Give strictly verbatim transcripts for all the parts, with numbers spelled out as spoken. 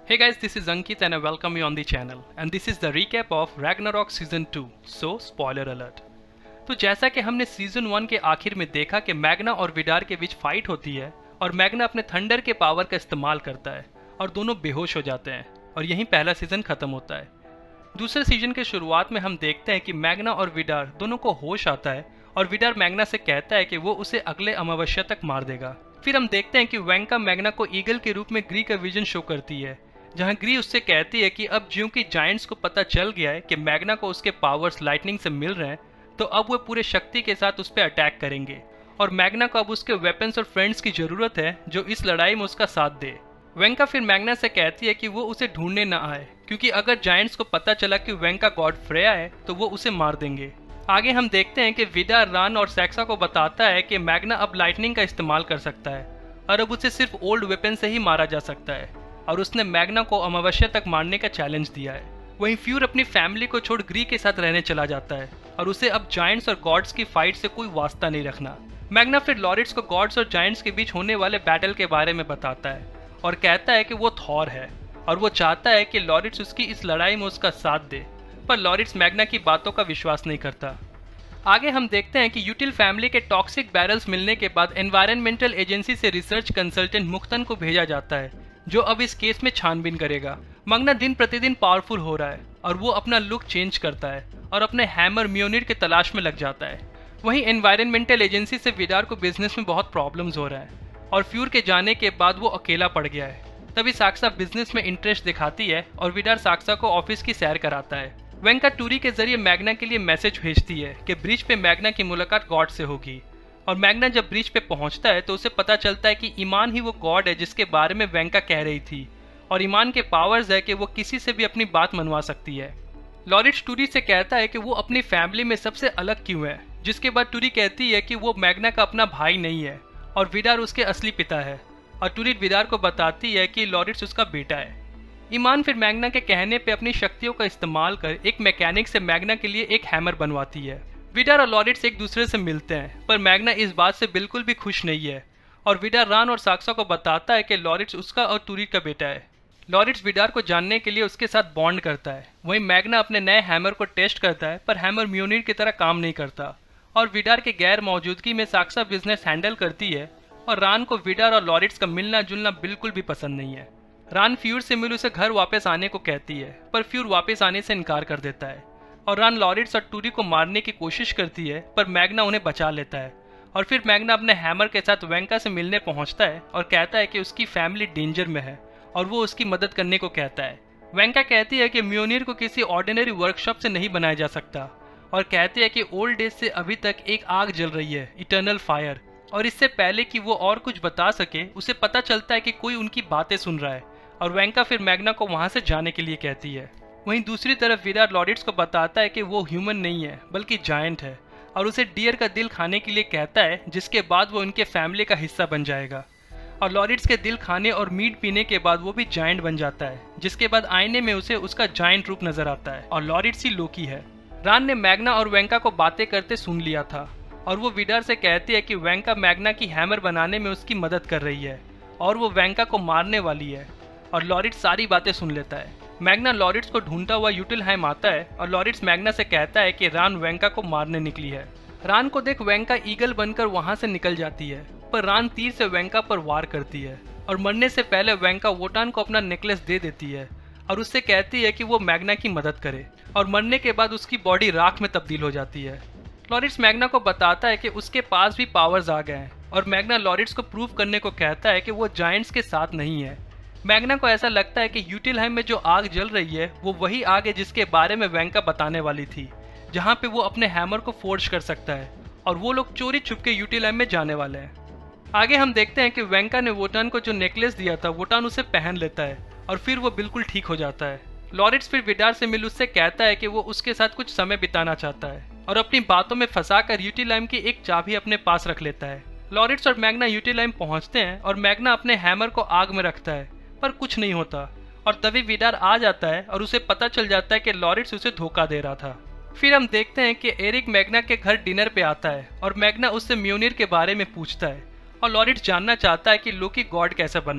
Hey guys, this is Ankit and I welcome you on the channel and this is the recap of Ragnarok season two. So spoiler alert. तो जैसा कि हमने season one के आखिर में देखा कि मैग्ना और विडार के बीच फाइट होती है और मैग्ना अपने थंडर के पावर का इस्तेमाल करता है और दोनों बेहोश हो जाते हैं और यहीं पहला सीजन खत्म होता है. दूसरे सीजन के शुरुआत में हम देखते हैं कि मैग्ना और विडार दोनों को होश आता है और विडार मैग्ना से कहता है कि वो उसे अगले अमावस्या तक मार देगा. फिर हम देखते हैं कि वेंका मैग्ना को ईगल के रूप में ग्री का विजन शो करती है, जहां ग्री उससे कहती है कि अब ज्यों की जायंट्स को पता चल गया है कि मैग्ना को उसके पावर्स लाइटनिंग से मिल रहे हैं, तो अब वो पूरे शक्ति के साथ उस पर अटैक करेंगे और मैग्ना को अब उसके वेपन्स और फ्रेंड्स की जरूरत है जो इस लड़ाई में उसका साथ दे. वेंका फिर मैग्ना से कहती है कि वो उसे ढूंढने न आए, क्योंकि अगर जायंट्स को पता चला कि वेंका गॉड फ्रेया है तो वो उसे मार देंगे. आगे हम देखते हैं कि विदार रान और सैक्सा को बताता है कि मैग्ना अब लाइटनिंग का इस्तेमाल कर सकता है और अब उसे सिर्फ ओल्ड वेपन से ही मारा जा सकता है और उसने मैग्ना को अमावस्या तक मारने का चैलेंज दिया है. वहीं फ्यूर अपनी फैमिली को छोड़ ग्री के साथ रहने चला जाता है और उसे अब जायंट्स और गॉड्स की फाइट से कोई वास्ता नहीं रखना. मैग्ना फिर लॉरिट्स को गॉड्स और जायंट्स के बीच होने वाले बैटल के बारे में बताता है और कहता है कि वो थॉर है और वो चाहता है कि लॉरिट्स उसकी इस लड़ाई में उसका साथ दे, पर लॉरिट्स मैग्ना की बातों का विश्वास नहीं करता. आगे हम देखते हैं कि यूटिल फैमिली के टॉक्सिक बैरल्स मिलने के बाद एनवायरमेंटल एजेंसी से रिसर्च कंसल्टेंट मुख्तन को भेजा जाता है, जो अब इस केस में छानबीन करेगा. मैग्ना दिन प्रतिदिन पावरफुल हो रहा है और वो अपना लुक चेंज करता है और अपने हैमर म्योनिर की तलाश में लग जाता है. वहीं एनवायरमेंटल एजेंसी से विडार को बिजनेस में बहुत प्रॉब्लम्स हो रहा है और फ्यूर के जाने के बाद वो अकेला पड़ गया है. तभी साक्सा बिजनेस में इंटरेस्ट दिखाती है और विडार साक्सा को ऑफिस की सैर कराता है. वेंका टूरी के जरिए मैग्ना के लिए मैसेज भेजती है कि ब्रिज पे मैग्ना की मुलाकात गॉड से होगी और मैग्ना जब ब्रिज पे पहुंचता है तो उसे पता चलता है कि ईमान ही वो गॉड है जिसके बारे में वेंका कह रही थी और ईमान के पावर्स है कि वो किसी से भी अपनी बात मनवा सकती है. लॉरिट्स टूरी से कहता है कि वो अपनी फैमिली में सबसे अलग क्यों है, जिसके बाद टूरी कहती है कि वो मैग्ना का अपना भाई नहीं है और विडार उसके असली पिता है और टूरी विडार को बताती है कि लॉरिट्स उसका बेटा है. ईमान फिर मैग्ना के कहने पे अपनी शक्तियों का इस्तेमाल कर एक मैकेनिक से मैग्ना के लिए एक हैमर बनवाती है. विडार और लॉरिट्स एक दूसरे से मिलते हैं, पर मैग्ना इस बात से बिल्कुल भी खुश नहीं है और विडार रान और साक्सा को बताता है कि लॉरिट्स उसका और टूरी का बेटा है. लॉरिट्स विडार को जानने के लिए उसके साथ बॉन्ड करता है. वहीं मैग्ना अपने नए हैमर को टेस्ट करता है, पर हैमर म्योनिर की तरह काम नहीं करता और विडार के गैर मौजूदगी में साक्सा बिजनेस हैंडल करती है और रान को विडार और लॉरिट्स का मिलना जुलना बिल्कुल भी पसंद नहीं है. रान फ्यूर से मिल उसे घर वापस आने को कहती है, पर फ्यूर वापस आने से इनकार कर देता है और रान लॉरिट्स और टूरी को मारने की कोशिश करती है, पर मैग्ना उन्हें बचा लेता है. और फिर मैग्ना अपने हैमर के साथ वेंका से मिलने पहुंचता है और कहता है कि उसकी फैमिली डेंजर में है और वो उसकी मदद करने को कहता है. वेंका कहती है कि म्योनिर को किसी ऑर्डिनरी वर्कशॉप से नहीं बनाया जा सकता और कहती है कि ओल्ड डेज से अभी तक एक आग जल रही है, इटर्नल फायर, और इससे पहले कि वो और कुछ बता सके उसे पता चलता है कि कोई उनकी बातें सुन रहा है और वेंका फिर मैग्ना को वहां से जाने के लिए कहती है. वहीं दूसरी तरफ विडार लॉरिट्स को बताता है कि वो ह्यूमन नहीं है बल्कि जायंट है और उसे डियर का दिल खाने के लिए कहता है, जिसके बाद वो उनके फैमिली का हिस्सा बन जाएगा. और लॉरिट्स के दिल खाने और मीट पीने के बाद वो भी जायंट बन जाता है, जिसके बाद आईने में उसे उसका जायंट रूप नजर आता है और लॉरिट्स ही लोकी है. रान ने मैग्ना और वेंका को बातें करते सुन लिया था और वो विडार से कहती है कि वेंका मैग्ना की हैमर बनाने में उसकी मदद कर रही है और वो वेंका को मारने वाली है और लॉरिट्स सारी बातें सुन लेता है. मैग्ना लॉरिट्स को ढूंढता हुआ यूटिलहाइम आता है और लॉरिट्स मैग्ना से कहता है कि रान वेंका को मारने निकली है. रान को देख वेंका ईगल बनकर वहां से निकल जाती है, पर रान तीर से वेंका पर वार करती है और मरने से पहले वेंका वोटान को अपना नेकलेस दे देती है और उससे कहती है कि वो मैग्ना की मदद करे और मरने के बाद उसकी बॉडी राख में तब्दील हो जाती है. लॉरिट्स मैग्ना को बताता है कि उसके पास भी पावर्स आ गए हैं और मैग्ना लॉरिट्स को प्रूव करने को कहता है कि वो जायंट्स के साथ नहीं है. मैग्ना को ऐसा लगता है कि यूटिलहाइम में जो आग जल रही है वो वही आग है जिसके बारे में वेंका बताने वाली थी, जहां पे वो अपने हैमर को फोर्ज कर सकता है और वो लोग चोरी छुपके यूटिलहाइम में जाने वाले हैं. आगे हम देखते हैं कि वेंका ने वोटान को जो नेकलेस दिया था वोटान उसे पहन लेता है और फिर वो बिल्कुल ठीक हो जाता है. लॉरिट्स फिर विडार से मिल उससे कहता है कि वो उसके साथ कुछ समय बिताना चाहता है और अपनी बातों में फंसाकर यूटिलहाइम की एक चाबी अपने पास रख लेता है. लॉरिट्स और मैग्ना यूटिलहाइम पहुंचते हैं और मैग्ना अपने हैमर को आग में रखता है, पर कुछ नहीं होता और तभी विडार आ जाता है और उसे पता चल जाता है कि लॉरिट्स उसे धोखा दे रहा था. फिर हम देखते हैं कि एरिक मैग्ना के घर डिनर पे आता है और मैग्ना उससे म्योनिर के बारे में पूछता है और लॉरिट्स जानना चाहता है कि लोकी गॉड कैसे बना.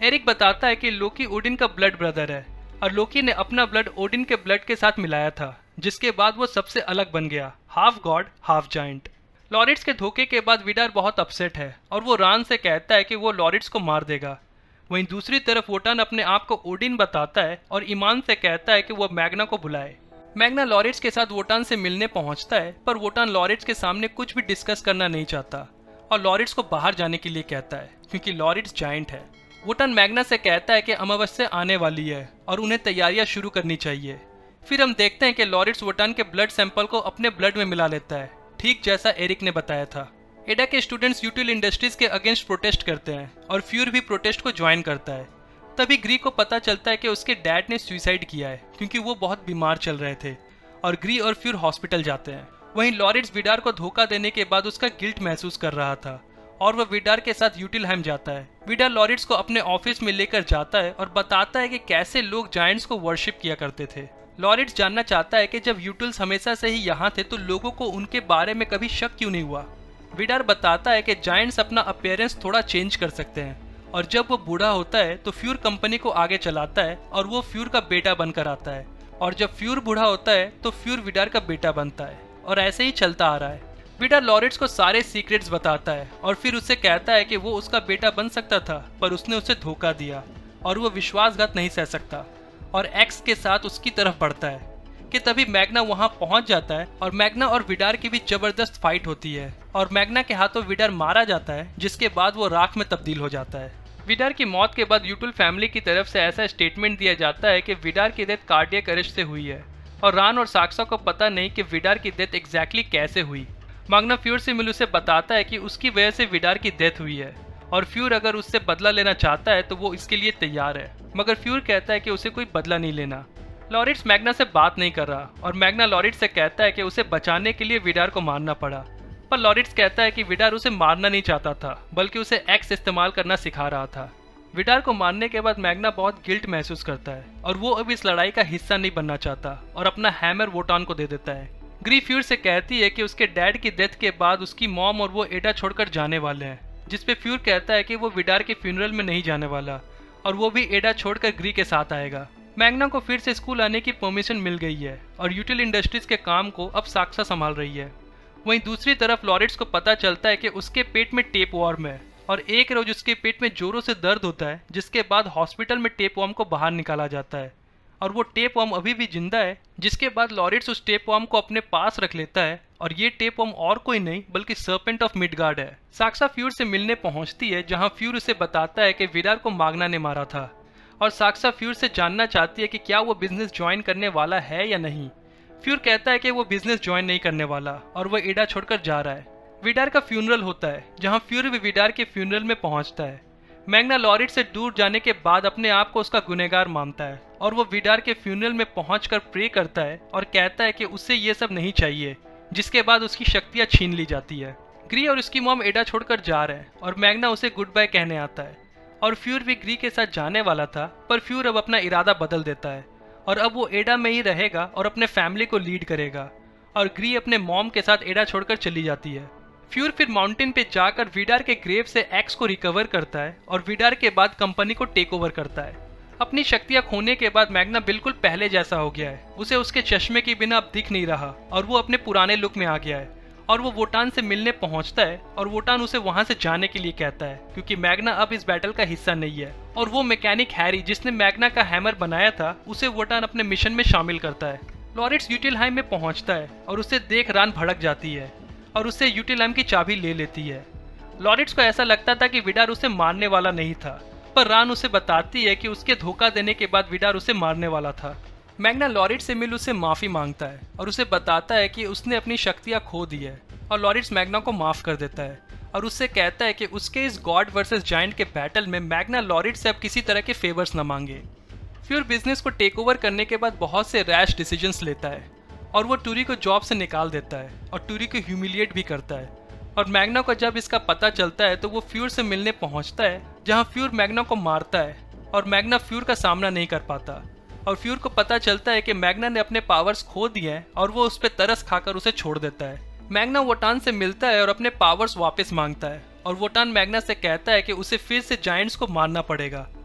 एरिक बताता है कि लोकी ओडिन का ब्लड ब्रदर है और लोकी ने अपना ब्लड ओडिन के ब्लड के साथ मिलाया था, जिसके बाद वो सबसे अलग बन गया, half god half giant. Laurits के धोखे के बाद विडार बहुत अपसेट है और वो रान से कहता है कि वो लॉरिट्स को मार देगा। वहीं दूसरी तरफ वोटान अपने आप को ओडिन बताता है और ईमान से कहता है कि वो मैग्ना को बुलाए। मैग्ना लॉरिट्स के साथ वोटान से मिलने पहुंचता है, पर वोटान लॉरिट्स के सामने कुछ भी डिस्कस करना नहीं चाहता और लॉरिट्स को बाहर जाने के लिए कहता है क्योंकि लॉरिट्स जाइंट है। वोटान मैग्ना से कहता है कि अमावस्या आने वाली है और उन्हें तैयारियां शुरू करनी चाहिए। फिर हम देखते हैं कि लॉरिट्स वोटान के ब्लड सैंपल को अपने ब्लड में मिला लेता है, ठीक जैसा एरिक ने बताया था। एडा के स्टूडेंट्स यूटिल इंडस्ट्रीज के अगेंस्ट प्रोटेस्ट करते हैं और फ्यूर भी प्रोटेस्ट को ज्वाइन करता है। तभी ग्री को पता चलता है कि उसके डैड ने सुसाइड किया है क्योंकि वो बहुत बीमार चल रहे थे और ग्री और फ्यूर हॉस्पिटल जाते हैं। वहीं लॉरिट्स विडार को धोखा देने के बाद उसका गिल्ट महसूस कर रहा था और वह विडार के साथ यूटिलहैम जाता है। विडार लॉरिट्स को अपने ऑफिस में लेकर जाता है और बताता है कि कैसे लोग जायंट्स को वर्शिप किया करते थे। लॉरिट्स जानना चाहता है कि जब यूटिल्स हमेशा से ही यहाँ थे तो लोगों को उनके बारे में कभी शक क्यों नहीं हुआ। विडार बताता है कि जायंट्स अपना अपीयरेंस थोड़ा चेंज कर सकते हैं और जब वो बूढ़ा होता है तो फ्यूर कंपनी को आगे चलाता है और वो फ्यूर का बेटा बनकर आता है, और जब फ्यूर बूढ़ा होता है तो फ्यूर विडार का बेटा बनता है और ऐसे ही चलता आ रहा है। विडार लॉरिट्स को सारे सीक्रेट्स बताता है और फिर उससे कहता है कि वो उसका बेटा बन सकता था पर उसने उसे धोखा दिया और वो विश्वासघात नहीं सह सकता और एक्स के साथ उसकी तरफ बढ़ता है कि तभी मैग्ना वहां पहुंच जाता है और मैग्ना और विडार की भी जबरदस्त फाइट होती है और मैग्ना के हाथों विडार मारा जाता है, जिसके बाद वो राख में तब्दील हो जाता है। विडार की मौत के बाद यूटिल फैमिली की तरफ से ऐसा स्टेटमेंट दिया जाता है कि विडार की डेथ कार्डियक अरेस्ट से हुई है और रान और साक्सा को पता नहीं कि विडार की डेथ एग्जैक्टली कैसे हुई। मैग्ना फ्यूर से मिल उसे बताता है कि उसकी वजह से विडार की डेथ हुई है और फ्यूर अगर उससे बदला लेना चाहता है तो वो इसके लिए तैयार है, मगर फ्यूर कहता है कि उसे कोई बदला नहीं लेना। लॉरिट्स मैग्ना से बात नहीं कर रहा और मैग्ना लॉरिट्स से कहता है कि उसे बचाने के लिए विडार को मारना पड़ा, पर लॉरिट्स कहता है कि विडार उसे मारना नहीं चाहता था बल्कि उसे एक्स इस्तेमाल करना सिखा रहा था। विडार को मारने के बाद मैग्ना बहुत गिल्ट महसूस करता है और वो अब इस लड़ाई का हिस्सा नहीं बनना चाहता और अपना हैमर वोटान को दे देता है। ग्री फ्यूर से कहती है कि उसके डैड की डेथ के बाद उसकी मॉम और वो एडा छोड़कर जाने वाले हैं, जिसपे फ्यूर कहता है कि वो विडार के फ्यूनरल में नहीं जाने वाला और वो भी एडा छोड़कर ग्री के साथ आएगा। मैग्ना को फिर से स्कूल आने की परमिशन मिल गई है और यूटिल इंडस्ट्रीज के काम को अब साक्सा संभाल रही है। वहीं दूसरी तरफ लॉरिट्स को पता चलता है कि उसके पेट में टेप वॉर्म है और एक रोज उसके पेट में जोरों से दर्द होता है, जिसके बाद हॉस्पिटल में टेप वॉर्म को बाहर निकाला जाता है और वो टेप वॉर्म अभी भी जिंदा है, जिसके बाद लॉरिट्स उस टेप वॉर्म को अपने पास रख लेता है और ये टेप वॉर्म और कोई नहीं बल्कि सर्पेंट ऑफ मिडगार्ड है। साक्सा फ्यूर से मिलने पहुंचती है जहां फ्यूर उसे बताता है कि विडार को माग्ना ने मारा था और साक्सा फ्यूर से जानना चाहती है कि क्या वो बिजनेस ज्वाइन करने वाला है या नहीं। फ्यूर कहता है कि वो बिजनेस ज्वाइन नहीं करने वाला और वो एडा छोड़कर जा रहा है। विडार का फ्यूनरल होता है जहां फ्यूर भी विडार के फ्यूनरल में पहुंचता है। मैग्ना लॉरिट्स से दूर जाने के बाद अपने आप को उसका गुनहगार मानता है और वो विडार के फ्यूनरल में पहुंचकर प्रे करता है और कहता है कि उसे ये सब नहीं चाहिए, जिसके बाद उसकी शक्तियां छीन ली जाती है। ग्री और उसकी मॉम एडा छोड़कर जा रहे हैं और मैग्ना उसे गुड बाय कहने आता है और फ्यूर भी ग्री के साथ जाने वाला था, पर फ्यूर अब अपना इरादा बदल देता है और अब वो एडा में ही रहेगा और अपने फैमिली को लीड करेगा और ग्री अपने मॉम के साथ एडा छोड़कर चली जाती है। फ्यूर फिर माउंटेन पे जाकर विडार के ग्रेव से एक्स को रिकवर करता है और विडार के बाद कंपनी को टेक ओवर करता है। अपनी शक्तियां खोने के बाद मैग्ना बिल्कुल पहले जैसा हो गया है, उसे उसके चश्मे के बिना अब दिख नहीं रहा और वो अपने पुराने लुक में आ गया है और वो वोटान से मिलने पहुंचता है और वोटान उसे वहां से जाने के लिए कहता है क्योंकि मैग्ना अब इस बैटल का हिस्सा नहीं है और वो मैकेनिक हैरी जिसने मैग्ना का हैमर बनाया था उसे वोटान अपने मिशन में शामिल करता है। लॉरिट्स यूटिलहाइम में पहुंचता है और उसे देख रान भड़क जाती है और उससे यूटिलहाइम की चाबी ले लेती है। लॉरिट्स को ऐसा लगता था कि विडार उसे मारने वाला नहीं था, पर रान उसे बताती है कि उसके धोखा देने के बाद विडार उसे मारने वाला था। मैग्ना लॉरिट्स से मिल उसे माफी मांगता है और उसे बताता है कि उसने अपनी शक्तियां खो दी है और लॉरिट्स मैग्ना को माफ कर देता है और उससे कहता है कि उसके इस गॉड वर्सेस जायंट के बैटल में मैग्ना लॉरिट्स से अब किसी तरह के फेवर्स न मांगे। फ्यूर बिजनेस को टेक ओवर करने के बाद बहुत से रैश डिसीजंस लेता है और वो टूरी को जॉब से निकाल देता है और टूरी को ह्यूमिलिएट भी करता है और मैग्ना को जब इसका पता चलता है तो वो फ्यूर से मिलने पहुंचता है जहां फ्यूर मैग्ना को मारता है और मैग्ना फ्यूर का सामना नहीं कर पाता और फ्यूर को पता चलता है कि मैग्ना ने अपने पावर्स खो दिए हैं और वो उस पर तरस खाकर उसे छोड़ देता है। मैग्ना वोटान से मिलता है और अपने पावर्स वापस मांगता है और वोटान मैग्ना से कहता है कि उसे फिर से जायंट्स को मारना पड़ेगा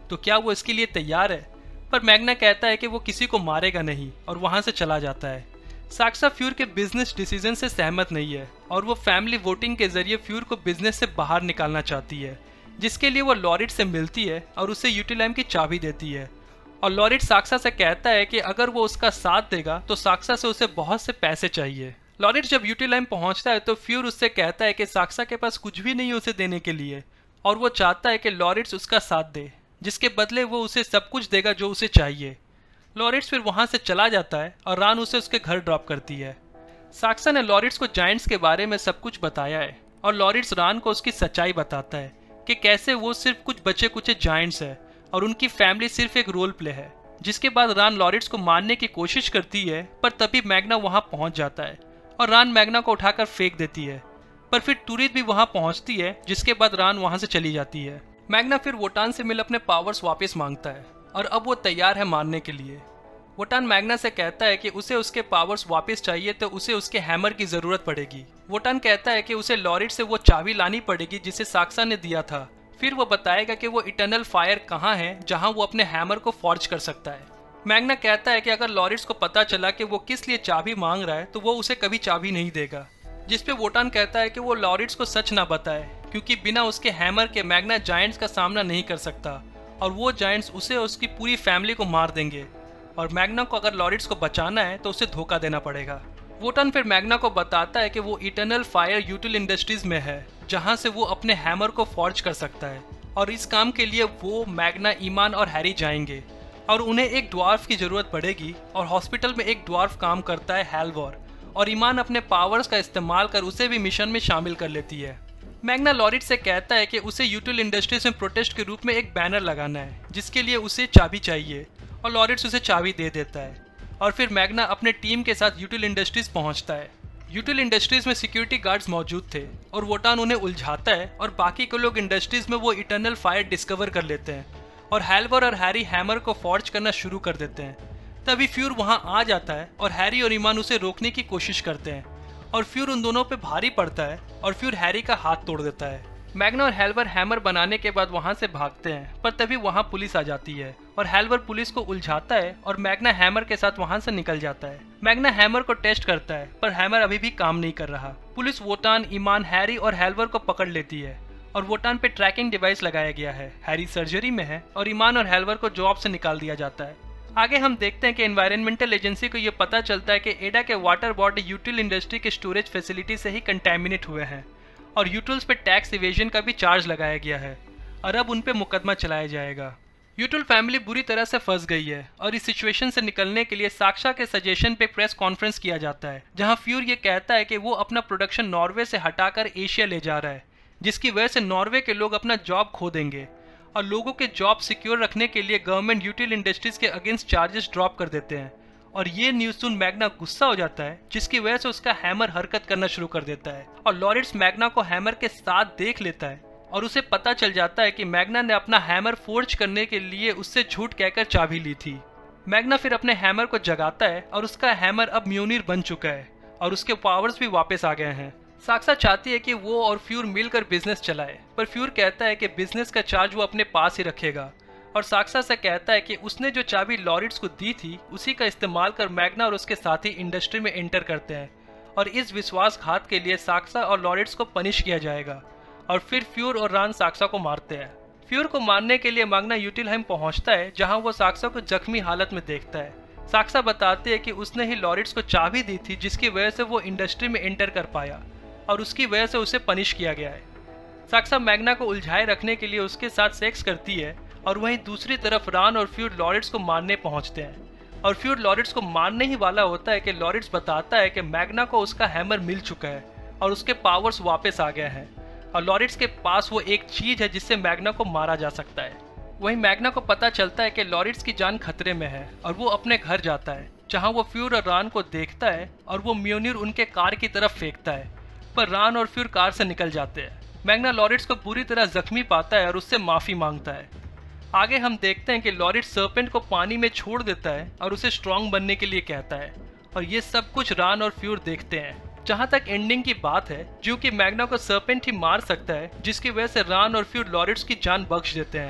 तो क्या वो इसके लिए तैयार है? पर मैग्ना कहता है कि वो किसी को मारेगा नहीं और वहाँ से चला जाता है। साक्सा फ्यूर के बिजनेस डिसीजन से सहमत नहीं है और वो फैमिली वोटिंग के जरिए फ्यूर को बिजनेस से बाहर निकालना चाहती है, जिसके लिए वो लॉरिड से मिलती है और उसे यूटिलाइम की चाबी देती है। और लॉरिड साक्सा से कहता है कि अगर वो उसका साथ देगा तो साक्सा से उसे बहुत से पैसे चाहिए। लॉरिड जब यूटिलाइम पहुंचता है तो फ्यूर उससे कहता है कि साक्सा के पास कुछ भी नहीं उसे देने के लिए और वो चाहता है कि लॉरिड्स उसका साथ दे, जिसके बदले वो उसे सब कुछ देगा जो उसे चाहिए। लॉरिड्स फिर वहां से चला जाता है और रान उसे उसके घर ड्रॉप करती है। साक्सा ने लॉरिड्स को जायंट्स के बारे में सब कुछ बताया है और लॉरिड्स रान को उसकी सच्चाई बताता है कि कैसे वो सिर्फ कुछ बचे कुचे जायंट्स है और उनकी फैमिली सिर्फ एक रोल प्ले है। जिसके बाद रान लॉरिड्स को मारने की कोशिश करती है, पर तभी मैग्ना वहां पहुंच जाता है और रान मैग्ना को उठाकर फेंक देती है। पर फिर टूरिद भी वहां पहुंचती है, जिसके बाद रान वहां से चली जाती है। मैग्ना फिर वोटान से मिल अपने पावर्स वापस मांगता है और अब वो तैयार है मारने के लिए। वोटान मैग्ना से कहता है कि उसे उसके पावर्स वापस चाहिए तो उसे उसके हैमर की जरूरत पड़ेगी। वोटान कहता है कि उसे लॉरिड से वो चाबी लानी पड़ेगी जिसे साक्सा ने दिया था। फिर वो बताएगा कि वो इटर्नल फायर कहाँ है जहाँ वो अपने हैमर को फॉर्ज कर सकता है। मैग्ना कहता है कि अगर लॉरिड्स को पता चला कि वो किस लिए चाबी मांग रहा है तो वो उसे कभी चाबी नहीं देगा। जिसपे वोटान कहता है कि वो लॉरिड्स को सच ना बताए, क्योंकि बिना उसके हैमर के मैग्ना जायंट्स का सामना नहीं कर सकता और वो जायंट्स उसे और उसकी पूरी फैमिली को मार देंगे और मैग्ना को अगर लॉरिड्स को बचाना है तो उसे धोखा देना पड़ेगा। वोटान फिर मैग्ना को बताता है कि वो इटर्नल फायर यूटिल इंडस्ट्रीज में है, जहां से वो अपने हैमर को फॉर्ज कर सकता है और इस काम के लिए वो, मैग्ना, ईमान और हैरी जाएंगे और उन्हें एक ड्वार्फ की जरूरत पड़ेगी और हॉस्पिटल में एक ड्वार्फ काम करता है, हेलवॉर, और ईमान अपने पावर्स का इस्तेमाल कर उसे भी मिशन में शामिल कर लेती है। मैग्ना लॉरिड से कहता है कि उसे यूटिल इंडस्ट्रीज में प्रोटेस्ट के रूप में एक बैनर लगाना है, जिसके लिए उसे चाबी चाहिए और लॉरिड्स उसे चाबी दे देता है और फिर मैग्ना अपने टीम के साथ यूटिल इंडस्ट्रीज पहुंचता है। यूटिल इंडस्ट्रीज में सिक्योरिटी गार्ड्स मौजूद थे और वोटान उन्हें उलझाता है और बाकी के लोग इंडस्ट्रीज में वो इटर्नल फायर डिस्कवर कर लेते हैं और हेलवर और हैरी हैमर को फॉर्ज करना शुरू कर देते हैं। तभी फ्यूर वहां आ जाता है और हैरी और ईमान उसे रोकने की कोशिश करते हैं और फ्यूर उन दोनों पे भारी पड़ता है और फ्यूर हैरी का हाथ तोड़ देता है। मैग्ना और हेलवर हैमर बनाने के बाद वहां से भागते हैं, पर तभी वहां पुलिस आ जाती है और हेलवर पुलिस को उलझाता है और मैग्ना हैमर के साथ वहां से निकल जाता है। मैग्ना हैमर को टेस्ट करता है पर हैमर अभी भी काम नहीं कर रहा। पुलिस वोटान, ईमान, हैरी और हेलवर को पकड़ लेती है और वोटान पे ट्रैकिंग डिवाइस लगाया गया है। हैरी सर्जरी में है और ईमान और हेलवर को जॉब से निकाल दिया जाता है। आगे हम देखते हैं कि एनवायरमेंटल एजेंसी को यह पता चलता है कि एडा के वाटर बॉडी यूटिल इंडस्ट्री के स्टोरेज फैसिलिटी से ही कंटेमिनेट हुए हैं और यूटिल्स पे टैक्स इवेजन का भी चार्ज लगाया गया है और अब उन पे मुकदमा चलाया जाएगा। यूटिल फैमिली बुरी तरह से फंस गई है और इस सिचुएशन से निकलने के लिए साक्षा के सजेशन पे प्रेस कॉन्फ्रेंस किया जाता है, जहां फ्यूर ये कहता है कि वो अपना प्रोडक्शन नॉर्वे से हटाकर एशिया ले जा रहा है, जिसकी वजह से नॉर्वे के लोग अपना जॉब खो देंगे और लोगों के जॉब सिक्योर रखने के लिए गवर्नमेंट यूटिल इंडस्ट्रीज के अगेंस्ट चार्जेस ड्रॉप कर देते हैं। और ये न्यूज सुन मैग्ना गुस्सा हो जाता है, जिसकी वजह से उसका हैमर हरकत करना शुरू कर देता है और लॉरिड्स मैग्ना को हैमर के साथ देख लेता है और उसे पता चल जाता है कि मैग्ना ने अपना हैमर फोर्ज करने के लिए उससे झूठ कहकर चाबी ली थी। मैग्ना फिर अपने हैमर को जगाता है और उसका हैमर अब म्यूनिर बन चुका है और उसके पावर्स भी वापस आ गए हैं। साक्सा चाहती है कि वो और फ्यूर मिलकर बिजनेस चलाए, पर फ्यूर कहता है कि बिजनेस का चार्ज वो अपने पास ही रखेगा और साक्सा से कहता है कि उसने जो चाबी लॉरिड्स को दी थी उसी का इस्तेमाल कर मैग्ना और उसके साथी इंडस्ट्री में एंटर करते हैं और इस विश्वासघात के लिए साक्सा और लॉरिड्स को पनिश किया जाएगा और फिर फ्यूर और रान साक्सा को मारते हैं। फ्यूर को मारने के लिए मैग्ना यूटिलहाइम पहुंचता है, जहां वो साक्सा को जख्मी हालत में देखता है। साक्सा बताती है कि उसने ही लॉरिड्स को चाबी दी थी, जिसकी वजह से वो इंडस्ट्री में एंटर कर पाया और उसकी वजह से उसे पनिश किया गया है। साक्सा मैग्ना को उलझाए रखने के लिए उसके साथ सेक्स करती है और वहीं दूसरी तरफ रान और फ्यूर लॉरिड्स को मारने पहुंचते हैं और फ्यूर लॉरिड्स को मारने ही वाला होता है कि लॉरिड्स बताता है कि मैग्ना को उसका हैमर मिल चुका है और उसके पावर्स वापस आ गए हैं और लॉरिड्स के पास वो एक चीज है जिससे मैग्ना को मारा जा सकता है। वहीं मैग्ना को पता चलता है कि लॉरिड्स की जान खतरे में है और वो अपने घर जाता है, जहां वो फ्यूर और रान को देखता है और वो म्यूनिर उनके कार की तरफ फेंकता है, पर रान और फ्यूर कार से निकल जाते हैं। मैग्ना लॉरिड्स को बुरी तरह जख्मी पाता है और उससे माफी मांगता है। आगे हम देखते हैं कि लॉरिड्स सर्पेंट को पानी में छोड़ देता है और उसे स्ट्रांग बनने के लिए कहता है और ये सब कुछ रान और फ्यूर देखते हैं। जहां तक एंडिंग की बात है, जो कि मैग्ना को सर्पेंट ही मार सकता है, जिसकी वजह से रान और फ्यूर लॉरिड्स की जान बख्श देते हैं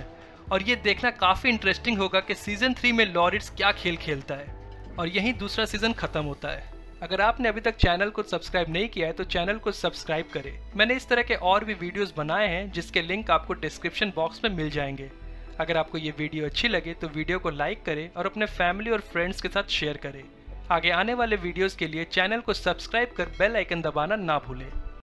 और ये देखना काफ़ी इंटरेस्टिंग होगा कि सीजन थ्री में लॉरिड्स क्या खेल खेलता है। और यहीं दूसरा सीजन खत्म होता है। अगर आपने अभी तक चैनल को सब्सक्राइब नहीं किया है तो चैनल को सब्सक्राइब करें। मैंने इस तरह के और भी वीडियोस बनाए हैं जिसके लिंक आपको डिस्क्रिप्शन बॉक्स में मिल जाएंगे। अगर आपको ये वीडियो अच्छी लगे तो वीडियो को लाइक करें और अपने फैमिली और फ्रेंड्स के साथ शेयर करें। आगे आने वाले वीडियोस के लिए चैनल को सब्सक्राइब कर बेल आइकन दबाना ना भूलें।